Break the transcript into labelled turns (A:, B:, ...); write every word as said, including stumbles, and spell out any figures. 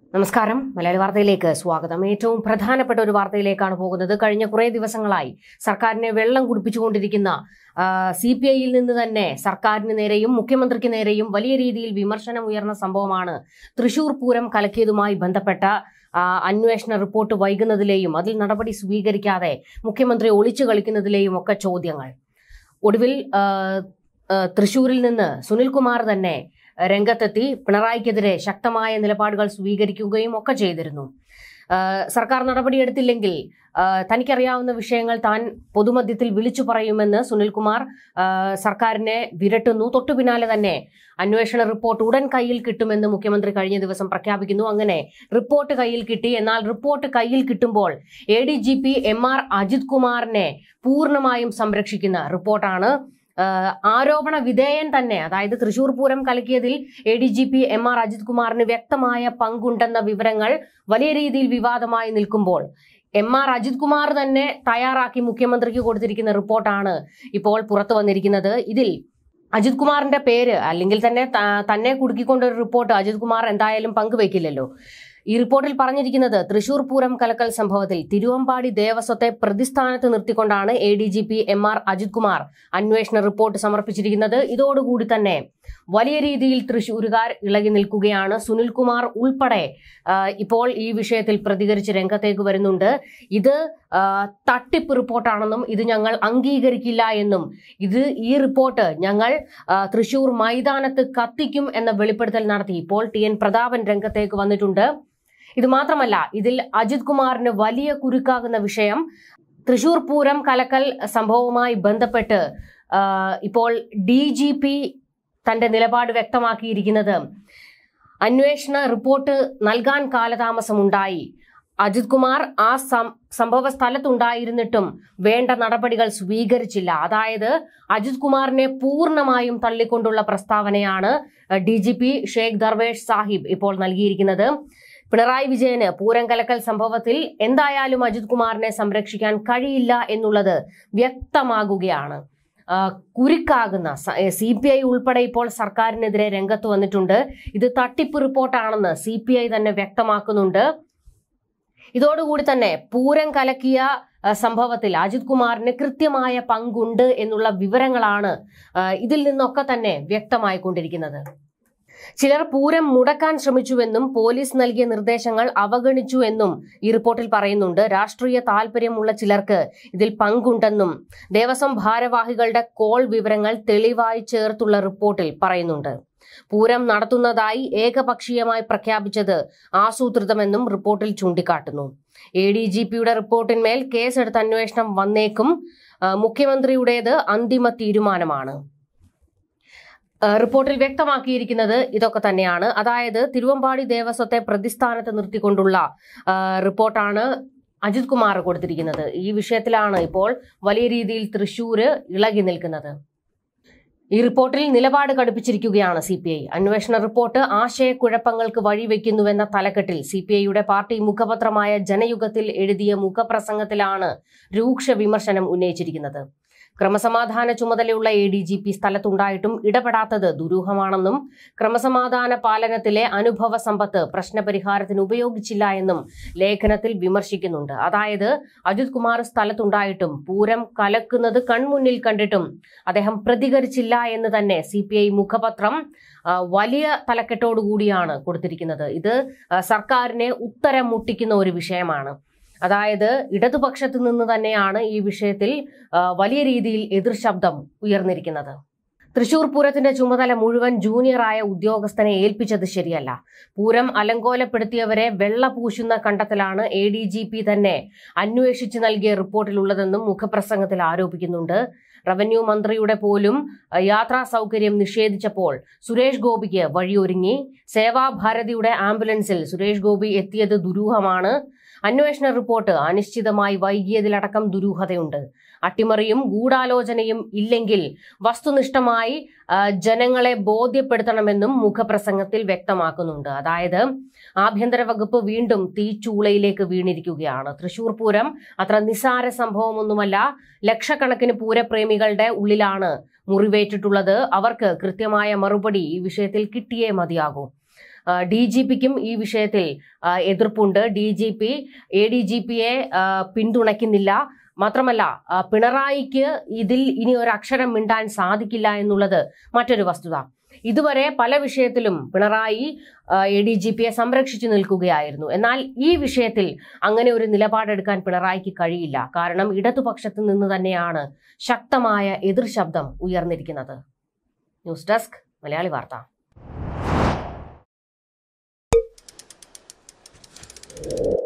A: നമസ്കാരം. മലയാളി വാർത്തയിലേക്ക് സ്വാഗതം. ഏറ്റവും പ്രധാനപ്പെട്ട ഒരു വാർത്തയിലേക്കാണ് പോകുന്നത്. കഴിഞ്ഞ കുറേ ദിവസങ്ങളായി സർക്കാരിനെ വെള്ളം കുടിപ്പിച്ചുകൊണ്ടിരിക്കുന്ന സി പി ഐയിൽ നിന്ന് തന്നെ സർക്കാരിന് നേരെയും മുഖ്യമന്ത്രിക്ക് നേരെയും വലിയ രീതിയിൽ വിമർശനം ഉയർന്ന സംഭവമാണ് തൃശൂർ പൂരം കലക്കിയതുമായി ബന്ധപ്പെട്ട അന്വേഷണ റിപ്പോർട്ട് വൈകുന്നതിലെയും അതിൽ നടപടി സ്വീകരിക്കാതെ മുഖ്യമന്ത്രി ഒളിച്ചു കളിക്കുന്നതിലെയും ഒക്കെ ചോദ്യങ്ങൾ. ഒടുവിൽ തൃശൂരിൽ നിന്ന് സുനിൽകുമാർ തന്നെ രംഗത്തെത്തി പിണറായിക്കെതിരെ ശക്തമായ നിലപാടുകൾ സ്വീകരിക്കുകയും ഒക്കെ ചെയ്തിരുന്നു. സർക്കാർ നടപടിയെടുത്തില്ലെങ്കിൽ തനിക്കറിയാവുന്ന വിഷയങ്ങൾ താൻ പൊതുമധ്യത്തിൽ വിളിച്ചു പറയുമെന്ന് സുനിൽകുമാർ സർക്കാരിനെ വിരട്ടുന്നു. തൊട്ടു പിന്നാലെ തന്നെ അന്വേഷണ റിപ്പോർട്ട് ഉടൻ കയ്യിൽ കിട്ടുമെന്ന് മുഖ്യമന്ത്രി കഴിഞ്ഞ ദിവസം പ്രഖ്യാപിക്കുന്നു. അങ്ങനെ റിപ്പോർട്ട് കയ്യിൽ കിട്ടി. എന്നാൽ റിപ്പോർട്ട് കയ്യിൽ കിട്ടുമ്പോൾ A D G P M R Ajith കുമാറിനെ പൂർണ്ണമായും സംരക്ഷിക്കുന്ന റിപ്പോർട്ടാണ്. ആരോപണ വിധേയൻ തന്നെ, അതായത് തൃശൂർ പൂരം കലക്കിയതിൽ A D G P M R Ajith കുമാറിന് വ്യക്തമായ പങ്കുണ്ടെന്ന വിവരങ്ങൾ വലിയ രീതിയിൽ വിവാദമായി നിൽക്കുമ്പോൾ എം ആർ അജിത് കുമാർ തന്നെ തയ്യാറാക്കി മുഖ്യമന്ത്രിക്ക് കൊടുത്തിരിക്കുന്ന റിപ്പോർട്ടാണ് ഇപ്പോൾ പുറത്തു വന്നിരിക്കുന്നത്. ഇതിൽ അജിത് കുമാറിന്റെ പേര് അല്ലെങ്കിൽ തന്നെ തന്നെ കുടുക്കിക്കൊണ്ടൊരു റിപ്പോർട്ട് അജിത് കുമാർ എന്തായാലും പങ്കുവയ്ക്കില്ലല്ലോ. ഈ റിപ്പോർട്ടിൽ പറഞ്ഞിരിക്കുന്നത് തൃശൂർ പൂരം കലക്കൽ സംഭവത്തിൽ തിരുവമ്പാടി ദേവസ്വത്തെ പ്രതിസ്ഥാനത്ത് നിർത്തിക്കൊണ്ടാണ് A D G P M R Ajith Kumar അന്വേഷണ റിപ്പോർട്ട് സമർപ്പിച്ചിരിക്കുന്നത്. ഇതോടുകൂടി തന്നെ വലിയ രീതിയിൽ തൃശൂരുകാർ ഇളകി നിൽക്കുകയാണ്. സുനിൽകുമാർ ഉൾപ്പെടെ ഇപ്പോൾ ഈ വിഷയത്തിൽ പ്രതികരിച്ച് രംഗത്തേക്ക് വരുന്നുണ്ട്. ഇത് തട്ടിപ്പ് റിപ്പോർട്ടാണെന്നും ഇത് ഞങ്ങൾ അംഗീകരിക്കില്ല എന്നും ഇത് ഈ റിപ്പോർട്ട് ഞങ്ങൾ തൃശൂർ മൈതാനത്ത് കത്തിക്കും എന്ന വെളിപ്പെടുത്തൽ നടത്തി ഇപ്പോൾ ടി എൻ പ്രതാപൻ രംഗത്തേക്ക് വന്നിട്ടുണ്ട്. ഇത് മാത്രമല്ല, ഇതിൽ അജിത് കുമാറിന് വലിയ കുരുക്കാകുന്ന വിഷയം തൃശൂർ പൂരം കലക്കൽ സംഭവവുമായി ബന്ധപ്പെട്ട് ഇപ്പോൾ ഡി ജി പി തന്റെ നിലപാട് വ്യക്തമാക്കിയിരിക്കുന്നത് അന്വേഷണ റിപ്പോർട്ട് നൽകാൻ കാലതാമസമുണ്ടായി. അജിത് കുമാർ ആ സംഭവ സ്ഥലത്തുണ്ടായിരുന്നിട്ടും വേണ്ട നടപടികൾ സ്വീകരിച്ചില്ല. അതായത് അജിത് കുമാറിനെ പൂർണ്ണമായും തള്ളിക്കൊണ്ടുള്ള പ്രസ്താവനയാണ് D G P Sheikh Darvesh Sahib ഇപ്പോൾ നൽകിയിരിക്കുന്നത്. പിണറായി വിജയന് പൂരം കലക്കൽ സംഭവത്തിൽ എന്തായാലും അജിത് കുമാറിനെ സംരക്ഷിക്കാൻ കഴിയില്ല എന്നുള്ളത് വ്യക്തമാകുകയാണ്. കുരുക്കാകുന്ന സി പി ഐ ഉൾപ്പെടെ ഇപ്പോൾ സർക്കാരിനെതിരെ രംഗത്ത് വന്നിട്ടുണ്ട്. ഇത് തട്ടിപ്പ് റിപ്പോർട്ടാണെന്ന് സി പി ഐ തന്നെ വ്യക്തമാക്കുന്നുണ്ട്. ഇതോടുകൂടി തന്നെ പൂരം കലക്കിയ സംഭവത്തിൽ അജിത് കുമാറിന് കൃത്യമായ പങ്കുണ്ട് എന്നുള്ള വിവരങ്ങളാണ് ഇതിൽ നിന്നൊക്കെ തന്നെ വ്യക്തമായിക്കൊണ്ടിരിക്കുന്നത്. ചിലർ പൂരം മുടക്കാൻ ശ്രമിച്ചുവെന്നും പോലീസ് നൽകിയ നിർദ്ദേശങ്ങൾ അവഗണിച്ചു എന്നും ഈ റിപ്പോർട്ടിൽ പറയുന്നുണ്ട്. രാഷ്ട്രീയ താല്പര്യമുള്ള ചിലർക്ക് ഇതിൽ പങ്കുണ്ടെന്നും ദേവസ്വം ഭാരവാഹികളുടെ കോൾ വിവരങ്ങൾ തെളിവായി ചേർത്തുള്ള റിപ്പോർട്ടിൽ പറയുന്നുണ്ട്. പൂരം നടത്തുന്നതായി ഏകപക്ഷീയമായി പ്രഖ്യാപിച്ചത് ആസൂത്രിതമെന്നും റിപ്പോർട്ടിൽ ചൂണ്ടിക്കാട്ടുന്നു. എ ഡി ജി പിയുടെ റിപ്പോർട്ടിന്മേൽ കേസെടുത്ത് അന്വേഷണം വന്നേക്കും. മുഖ്യമന്ത്രിയുടേത് അന്തിമ തീരുമാനമാണ്. റിപ്പോർട്ടിൽ വ്യക്തമാക്കിയിരിക്കുന്നത് ഇതൊക്കെ തന്നെയാണ്. അതായത് തിരുവമ്പാടി ദേവസ്വത്തെ പ്രതിസ്ഥാനത്ത് നിർത്തിക്കൊണ്ടുള്ള റിപ്പോർട്ടാണ് അജിത് കുമാർ കൊടുത്തിരിക്കുന്നത്. ഈ വിഷയത്തിലാണ് ഇപ്പോൾ വലിയ രീതിയിൽ തൃശൂര് ഇളകി നിൽക്കുന്നത്. ഈ റിപ്പോർട്ടിൽ നിലപാട് കടുപ്പിച്ചിരിക്കുകയാണ് സി പി ഐ. അന്വേഷണ റിപ്പോർട്ട് ആശയക്കുഴപ്പങ്ങൾക്ക് വഴിവെക്കുന്നുവെന്ന തലക്കെട്ടിൽ സി പി ഐയുടെ പാർട്ടി മുഖപത്രമായ ജനയുഗത്തിൽ എഴുതിയ മുഖപ്രസംഗത്തിലാണ് രൂക്ഷ വിമർശനം ഉന്നയിച്ചിരിക്കുന്നത്. ക്രമസമാധാന ചുമതലയുള്ള എ ഡി ജി പി സ്ഥലത്തുണ്ടായിട്ടും ഇടപെടാത്തത് ദുരൂഹമാണെന്നും ക്രമസമാധാന പാലനത്തിലെ അനുഭവ സമ്പത്ത് പ്രശ്നപരിഹാരത്തിന് ഉപയോഗിച്ചില്ല എന്നും ലേഖനത്തിൽ വിമർശിക്കുന്നുണ്ട്. അതായത് അജിത് കുമാർ സ്ഥലത്തുണ്ടായിട്ടും പൂരം കലക്കുന്നത് കൺമുന്നിൽ കണ്ടിട്ടും അദ്ദേഹം പ്രതികരിച്ചില്ല എന്ന് തന്നെ സി പി ഐ മുഖപത്രം വലിയ തലക്കെട്ടോടുകൂടിയാണ് കൊടുത്തിരിക്കുന്നത്. ഇത് സർക്കാരിനെ ഉത്തരം മുട്ടിക്കുന്ന ഒരു വിഷയമാണ്. അതായത് ഇടതുപക്ഷത്ത് നിന്ന് തന്നെയാണ് ഈ വിഷയത്തിൽ വലിയ രീതിയിൽ എതിർ ശബ്ദം ഉയർന്നിരിക്കുന്നത്. തൃശൂർ പൂരത്തിന്റെ ചുമതല മുഴുവൻ ജൂനിയറായ ഉദ്യോഗസ്ഥനെ ഏൽപ്പിച്ചത് ശരിയല്ല. പൂരം അലങ്കോലപ്പെടുത്തിയവരെ വെള്ള പൂശുന്ന കണ്ടെത്തലാണ് എ ഡി ജി പി തന്നെ അന്വേഷിച്ച് നൽകിയ റിപ്പോർട്ടിലുള്ളതെന്നും മുഖപ്രസംഗത്തിൽ ആരോപിക്കുന്നുണ്ട്. റവന്യൂ മന്ത്രിയുടെ പോലും യാത്രാ സൗകര്യം നിഷേധിച്ചപ്പോൾ സുരേഷ് ഗോപിക്ക് വഴിയൊരുങ്ങി. സേവാഭാരതിയുടെ ആംബുലൻസിൽ സുരേഷ് ഗോപി എത്തിയത് ദുരൂഹമാണ്. അന്വേഷണ റിപ്പോർട്ട് അനിശ്ചിതമായി വൈകിയതിലടക്കം ദുരൂഹതയുണ്ട്. അട്ടിമറിയും ഗൂഢാലോചനയും ഇല്ലെങ്കിൽ വസ്തുനിഷ്ഠമായി ജനങ്ങളെ ബോധ്യപ്പെടുത്തണമെന്നും മുഖപ്രസംഗത്തിൽ വ്യക്തമാക്കുന്നുണ്ട്. അതായത് ആഭ്യന്തര വകുപ്പ് വീണ്ടും തീച്ചൂളയിലേക്ക് വീണിരിക്കുകയാണ്. തൃശൂർ പൂരം അത്ര നിസ്സാര സംഭവമൊന്നുമല്ല. ലക്ഷക്കണക്കിന് പൂരപ്രേമികളുടെ ഉള്ളിലാണ് മുറിവേറ്റിട്ടുള്ളത്. അവർക്ക് കൃത്യമായ മറുപടി ഈ വിഷയത്തിൽ കിട്ടിയേ മതിയാകൂ. ഡി ജി പിക്കും ഈ വിഷയത്തിൽ എതിർപ്പുണ്ട്. D G P A D G പിയെ പിന്തുണയ്ക്കുന്നില്ല. മാത്രമല്ല പിണറായിക്ക് ഇതിൽ ഇനി ഒരു അക്ഷരം മിണ്ടാൻ സാധിക്കില്ല എന്നുള്ളത് മറ്റൊരു വസ്തുത. ഇതുവരെ പല വിഷയത്തിലും പിണറായി എ ഡി ജി പിയെ സംരക്ഷിച്ചു നിൽക്കുകയായിരുന്നു. എന്നാൽ ഈ വിഷയത്തിൽ അങ്ങനെ ഒരു നിലപാടെടുക്കാൻ പിണറായിക്ക് കഴിയില്ല. കാരണം ഇടതുപക്ഷത്ത് നിന്ന് തന്നെയാണ് ശക്തമായ എതിർ ശബ്ദം ഉയർന്നിരിക്കുന്നത്. ന്യൂസ് ഡെസ്ക് മലയാളി വാർത്ത.